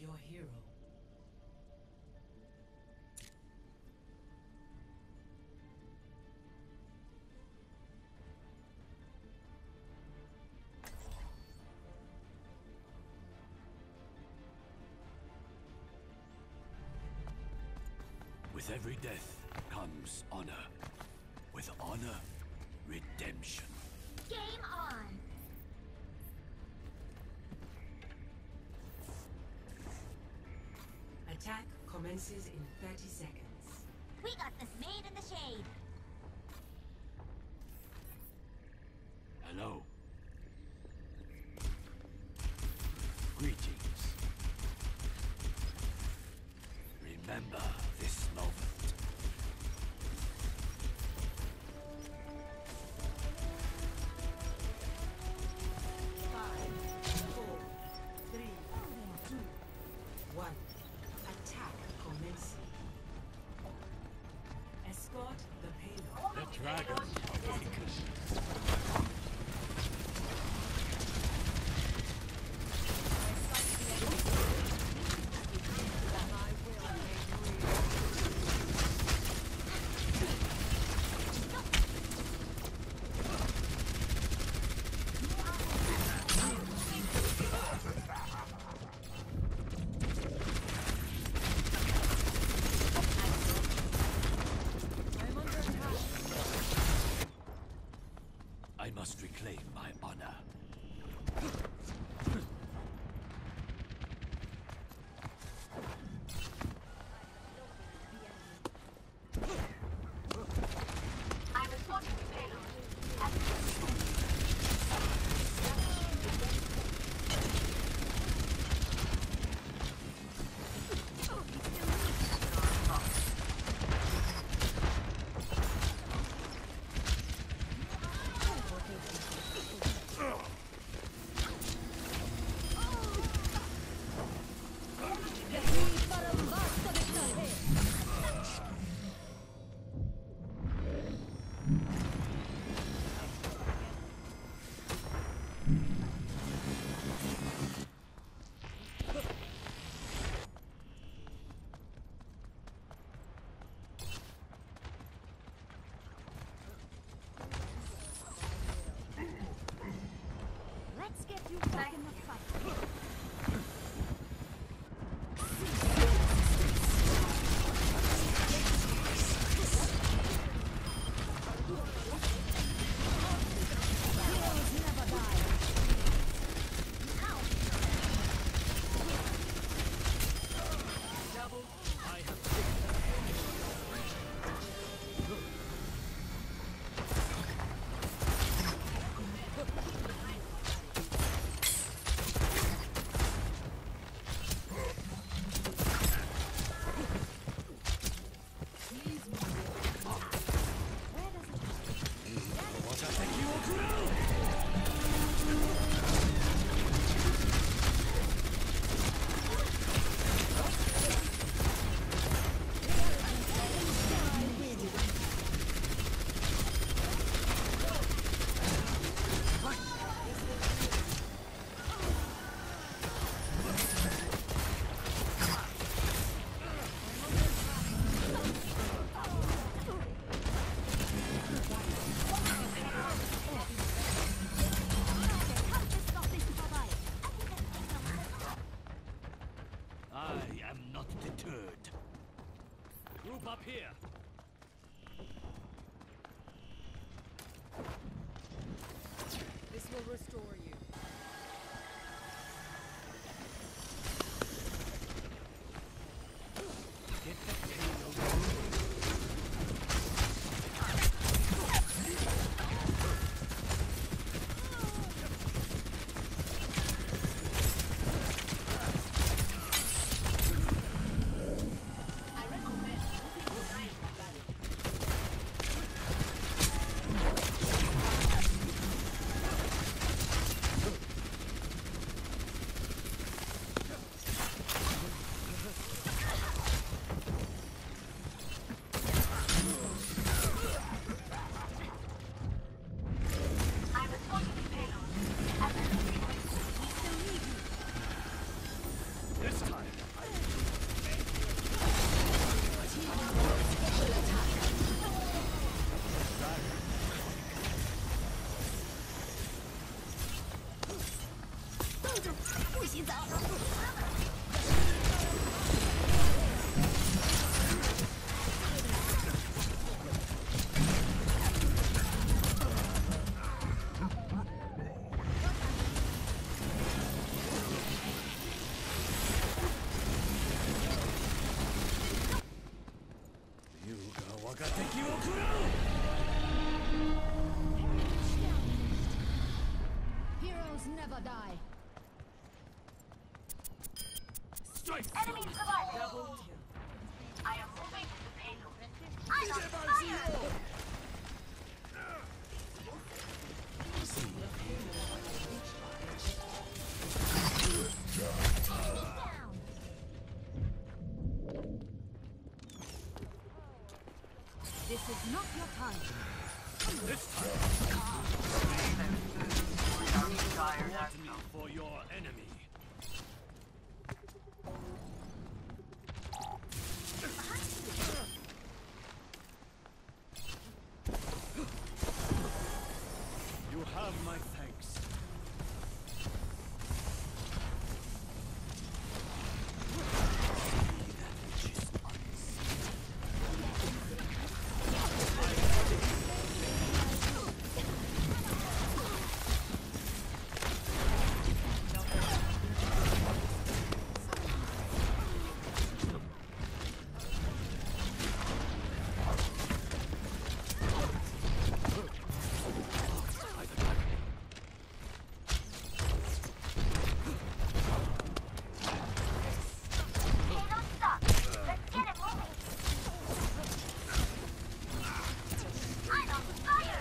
your hero. With every death comes honor. With honor, redemption. Game on! Attack commences in 30 seconds. We got this made in the shade. Hello. Greetings. Remember this moment. Escort the payload. The dragon awakens. I must reclaim my honor. I was watching the payload. Let's get you back in the fight. I am not deterred. Group up here. This will restore you. Get the payload. I recommend moving to right. Heroes never die. Strike! Enemy surviving. Double kill. I am moving to the payload. I'm on fire. Down. This is not your time. This time! Watch me for your enemy. You have my thanks. See that which is unseen. By the dragon. Payload stuck. Let's get it moving. I'm on fire.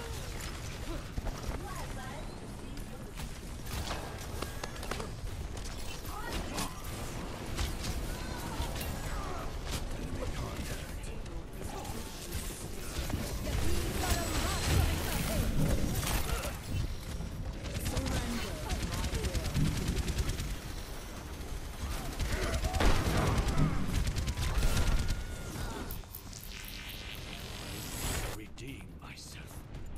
Redeem myself.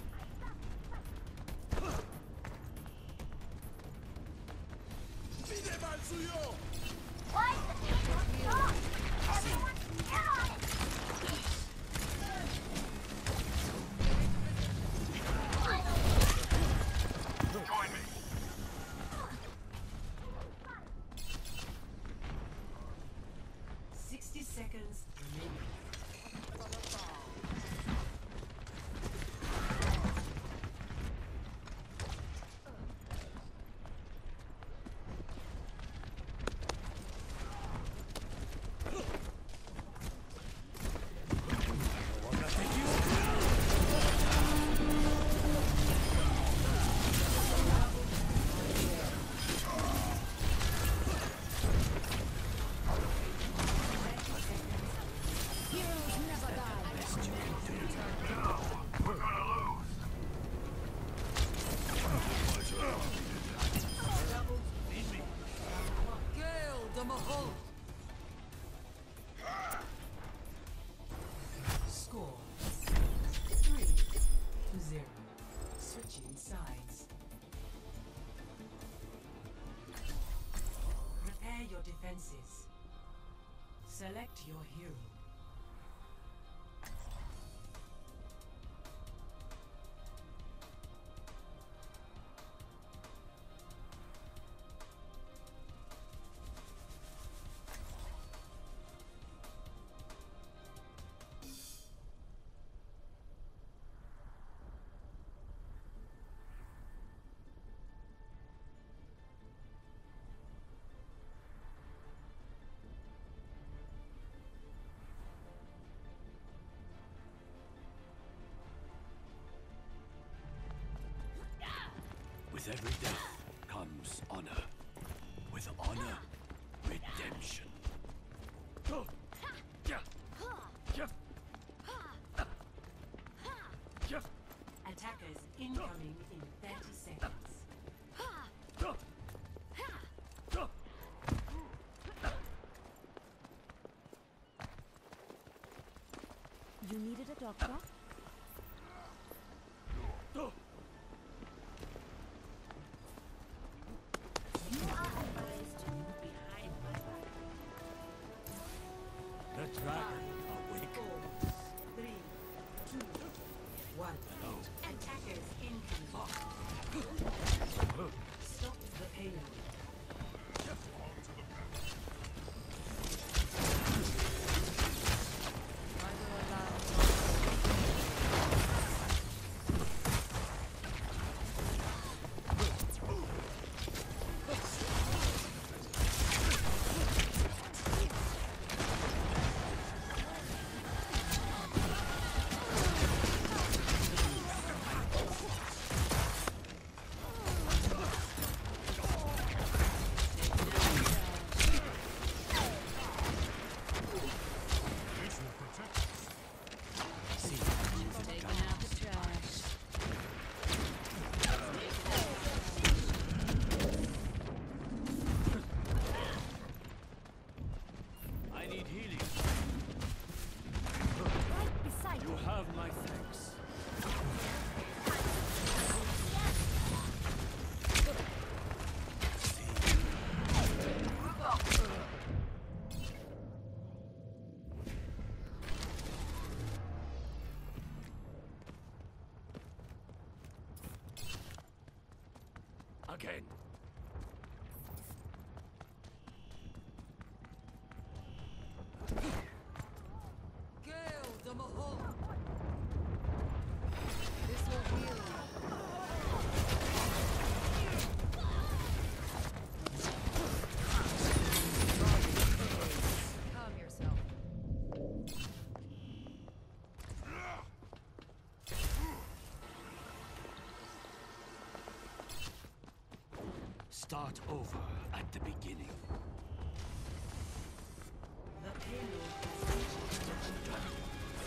Why is the payload strong? Everyone, get on. Join me. Sixty seconds remaining. Heroes never die. Gale the Mahal. Score 3-0. Switching sides. Prepare your defenses. Select your hero. With every death comes honor. With honor, redemption. Attackers incoming in 30 seconds. You needed a doctor? You are advised to move behind my back. The dragon awake. 4, 3, 2, 1. Attackers incoming. Stop the payload. I will allow have my thanks. Again. Gale the Mahal. This will heal you. Calm yourself. Start over at the beginning. The payload has reached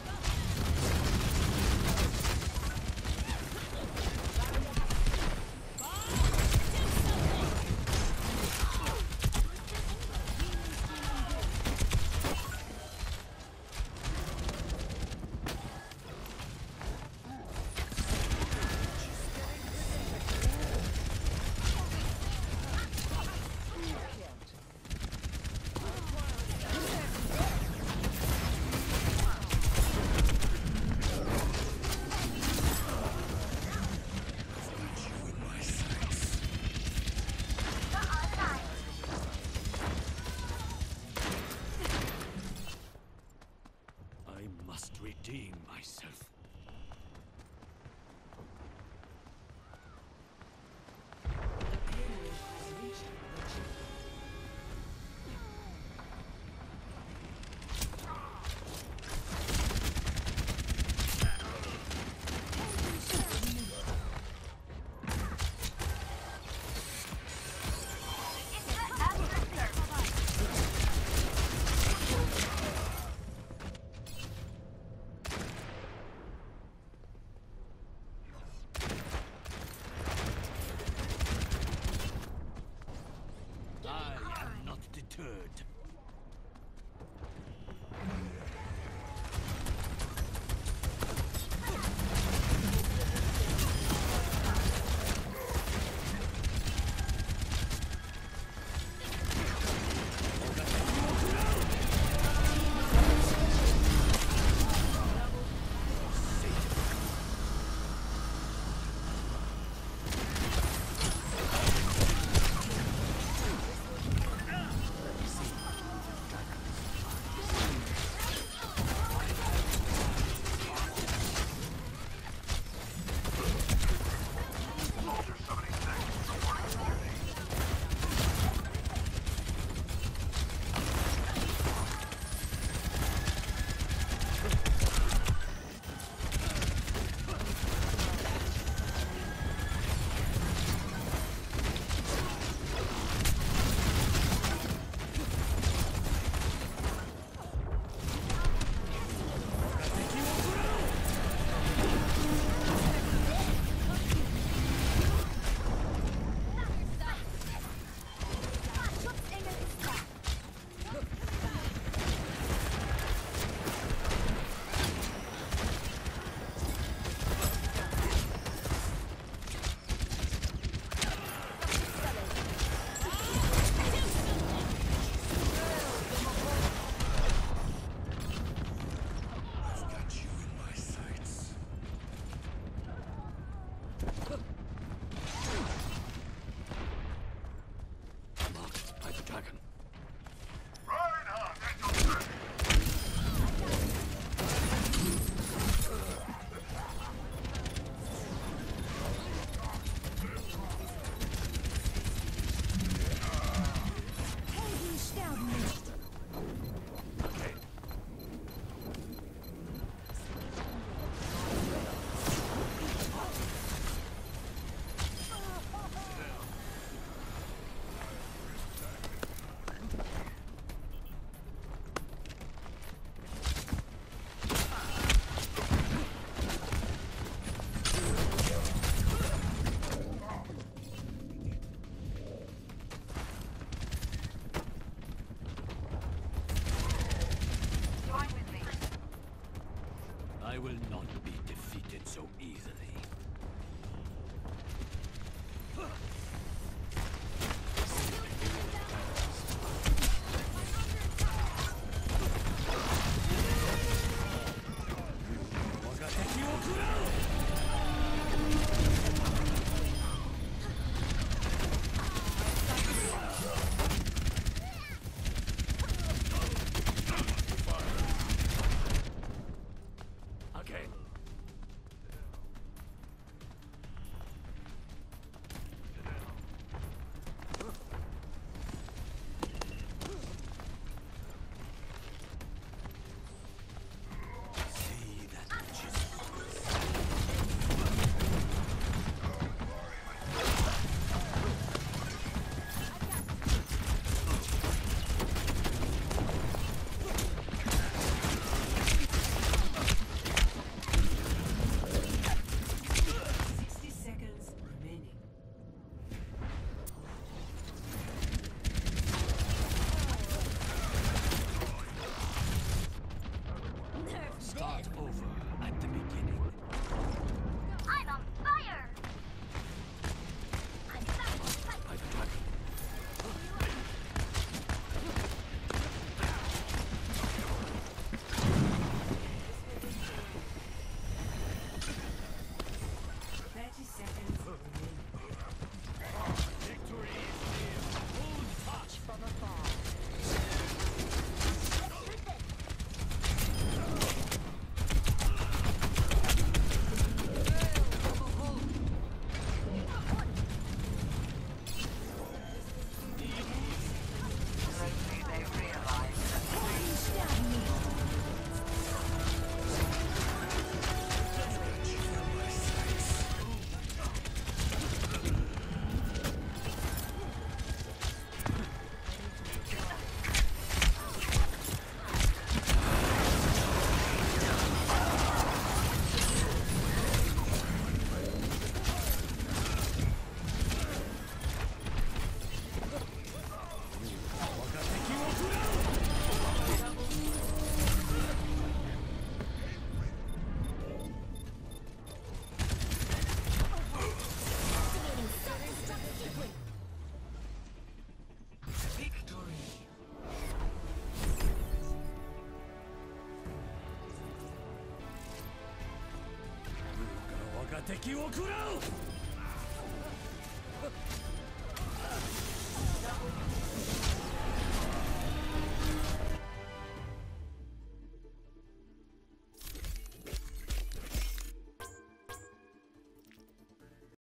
I must redeem myself. the payload has reached the chip. cannot be defeated so easily. Again. See that which is Seconds remaining. start over at the beginning. I'm on fire! I'm back to fight. I attack. 30 seconds remaining. Victory is near. Hold fast. From afar. Victory. 我が敵を食らう。